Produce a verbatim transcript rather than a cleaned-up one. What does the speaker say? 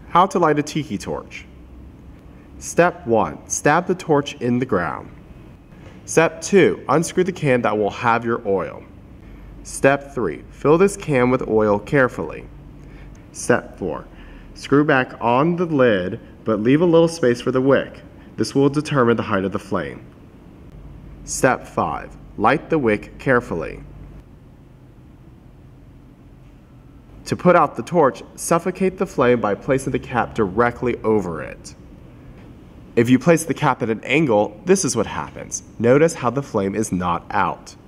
How to light a tiki torch. Step one. Stab the torch in the ground. Step two. Unscrew the can that will have your oil. Step three. Fill this can with oil carefully. Step four. Screw back on the lid, but leave a little space for the wick. This will determine the height of the flame. Step five. Light the wick carefully. To put out the torch, suffocate the flame by placing the cap directly over it. If you place the cap at an angle, this is what happens. Notice how the flame is not out.